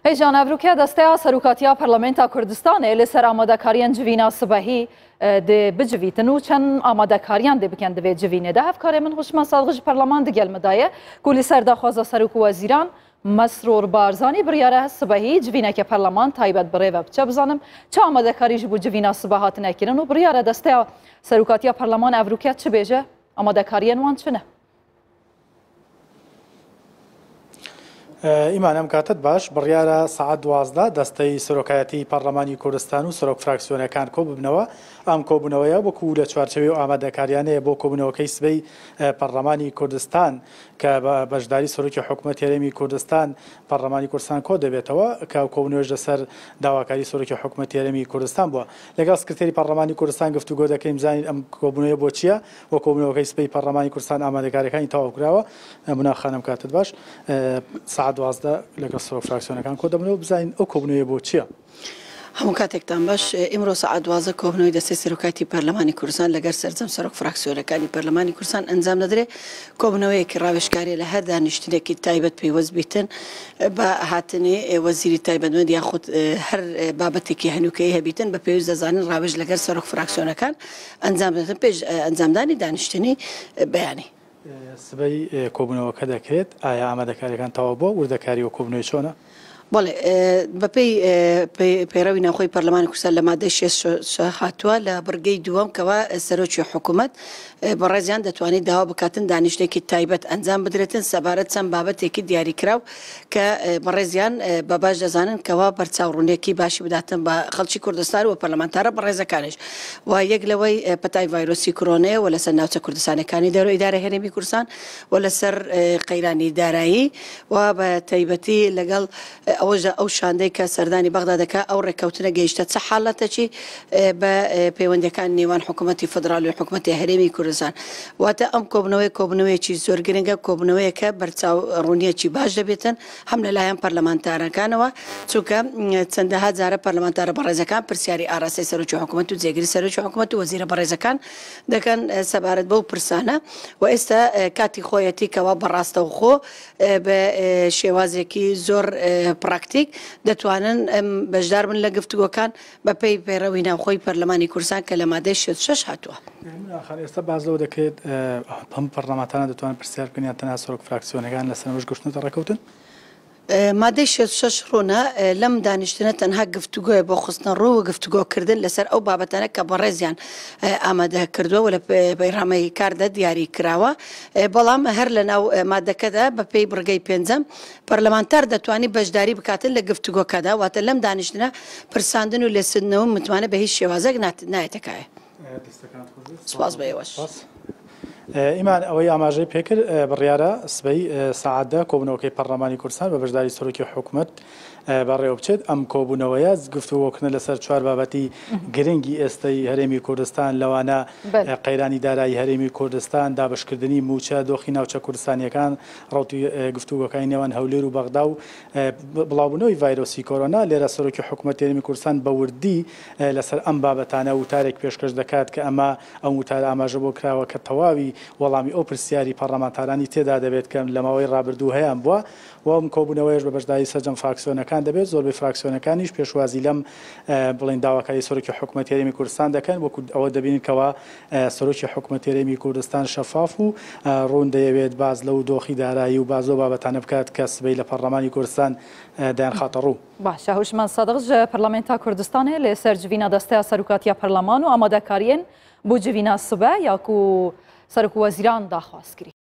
هیجان ابروکه دسته سروکاتیا پارلمنتا کردستان لسر آمادکاریان جوینا صبحی ده بجویتن و چند آمادکاریان ده بکن دوی جوینه ده افکار من خوش مسالغج پارلمان ده گل مدایه کولی سر دخوازا سروک وزیران مسرور بارزانی بریاره صبحی جوینه که پارلمان تایبت بره و بچه بزنم چه آمادکاری جبو جوینا صبحات نکرن و بریاره دسته سروکاتیا پارلمان ابروکه چه بیجه آمادکاریان وان چنه ئیمانم کاتت باش بڕیارە سەعات 12 دەستەی سەرۆکایەتی پەرلەمانی کوردستان و سەرۆک فراکسیۆنەکان کۆ ببنەوە ئەم کۆبوونەوەیە وەکو لە چوارچەوەی و ئامادەکاریانەیە بۆ کۆبوونەوەکەی سبەی پەرلەمانی کوردستان کە بەشداری سەرۆکی حکوومەت هێرێمی کوردستان پەرلەمانی کوردستان کۆ دەبێتەوە کە کۆبوونەوەش لەسەر داواکاری سەرۆکی حکوومەت هێرێمی کوردستان بووە لەگەڵ سکرتێری پەرلەمانی کوردستان گفتوگۆ دەکەین بزانین ئەم کۆبوونەوەیە بۆ چییە وە کۆبوونەوەکەی سبەی پەرلەمانی کوردستان ئامادەکاریەکانی تەواو کراوە مناخانم کاتت باش سەعات 12 لەگەڵ سەرۆک فراکسیۆنەکان کۆ دەبنەوە بزانین ئەو کۆبوونەوەیە بۆ چییە هەموو کاتێکتان باش ئیمڕۆ سەعات 12 کۆبوونەوەی دەستەی سەرۆکایەتی پەرلەمانی کوردستان لەگەر سەرجەم سەرۆک فراکسیۆنەکانی پەرلەمانی کوردستان ئەنجام دەدرێت کۆبوونەوەیەکی ڕاوێژکاریە لە هەر دانیشتنێکی تایبەت پێوەست بیتن بە هاتنی وەزیری تایبەتمەند یاخود هەر بابەتێکی هەنووکەی هەبیتن بە پێویست دەزانن ڕاوێژ لەگەر سەرۆک فراکسیۆنەکان ئەنجام دەدەن پێش ئەنجامدانی دانیشتنی بەیانی سبەی کۆبوونەوەکە دەکرێت ئایا ئامادەکاریەکان تەواو بۆ وردەکاری و کۆبوونەوەی چۆنە بەڵێ بەپێی پەیڕەوی ناوخۆی پەرلەمانی کوردستان لە مادەی 6 هاتووە لە بڕگەی دووەم کەوا سەرۆکی حکوومەت بەڕێزیان دەتوانێت داوا بکاتن دانیشتێکی تایبەت ئەنجام بدرێتن سەبارەت چەند بابەتێکی دیاریکراو کە بەڕێزیان بە باش دەزانن کەوا بەرچاوڕوونێکی باشی بداتن بە خەڵکی کوردستان و پەرلەمانتارە بەڕێزەکانش و یەک لەوەی پەتای ڤایرۆسی کۆرۆنەیە و لەسەر ناوچە کوردستانەکانی دەرەوە ئیدارە هەرێمی کوردستان و لەسەر قەیرانی دارایی و بە تایبەتی لەگەڵ ئەو شاندەی کە سەردانی بەغدا دەکات ئەو ڕێککەوتنە گەیشتە چه حاڵەتەکی بە پەیوەندیەکان نێوان حکوومەتی فدرالی و حکوومەتی هەرێمی کوردستان واتە ئەم کۆبوونەوەیەکی زۆر گرنگە کۆبوونەوەیەکە بەرچاوڕوونیەکی باش دەبێتن هەم لەلایەن پەرلەمانتارەکانەوە چونکە چەندەها جارە پەرلەمانتارە بەڕێزەکان پرسیاری ئاراستەی سەرۆکی حکوومەت و جێگیری سەرۆکی حکوومەت و وەزیرە بەڕێزەکان دەکەن سەبارەت بەو پرسانە و ئێستا کاتی خۆیەتی کەوا بەڕاستەوخۆ بە شێوازێکی زۆر پراکتیک دەتوانن بەشدار بن لە گفتوگۆکان بەپێی پەیڕەوی ناوخۆی پەرلەمانی کوردستان کە لە مادەی 6 هاتووە ئێستا باز لەوە دەکرێت هەم پەرلەمانتانە دەتوانن پرسیار بکەن یان تەنها سەرۆک فراکسیۆنەکان لە سەرنوشت گەشتنەوە ڕێکەوتن مادەی 6 ڕوونە لەم دانیشتنە تەنها گفتوگۆیە بۆ خستنە ڕوو و گفتوگۆکردن لەسەر ئەو بابەتانە کە بەڕێزیان ئامادە کردووە و لە پەیڕەمەی کاردا دیاری کراوە بەڵام هەر لە ناو مادەکەدا بە پێی بڕگەی پێنجەم پەرلەمانتار دەتوانێت بەشداری بکاتن لە گفتوگۆکەدا واتە لەم دانیشتنە پرساندن و لێسندنەوە متوانە بە هیچ شێوازێک نایەتەکایە سوپاس بە ئێوەش ئیمان ئەوەی ئاماژەی پێکرد بڕیارە سبەی سەعاتدا کۆبوونەوەکەی پەرلەمانی کوردستان بە بەشداری سەرۆکی حکوومەت بەڕێوە بچێت ئەم کۆبوونەوەیە گفتوگۆکردن لەسەر چوار بابەتی گرنگی ئێستای هەرێمی کوردستان لەوانە قەیرانی دارایی هەرێمی کوردستان دابشکردنی موچە دۆخی ناوچە کوردستانیەکان ڕوتی گفتوگۆکانی نێوان هەولێر و بەغدا و بڵاوبوونەوەی ڤایرۆسی کۆرۆنا لێرە سەرۆکی حکوومەت هەرێمی کوردستان بە وردی لەسەر ئەم بابەتانە وتارێک پێشکەش دەکات کە ئەمە ئەم وتارە ئاماژە بۆ کراوە کە تەواوی وەڵامی ئەو پرسیاری پەرلەمانتارانی تێدا دەبێت کە لە ماوەی ڕابردوو هەیەیان بووە و ئەم کۆبوونەوەیش بە بەشداری سەرجەم فراکسیۆنەکان دەبێت زۆربەی فراکسیۆنەکانیش پێشوازی لەم بڵین داواکاری سەرۆکی حکوومەت هەرێمی کوردستان دەکەن وەکو ئەوە دەبینن کەوا سەرۆکی حکوومەت هەرێمی کوردستان شەفاف و ڕوون دەیەوێت باز لەو دۆخی دارایی و باز لەو بابەتانە بکات کە سبەی لە پەرلەمانی کوردستان دایان خاتە ڕوو باشە هوشمان سادغ پەرلەمانتا کوردستانê لەسەر جوینە دەستەیە سەرۆکاتیا پەرلەمان و ئامادەکاریên بۆ جوینە سبە یاکو سەرۆک وەزیران داخواست کردی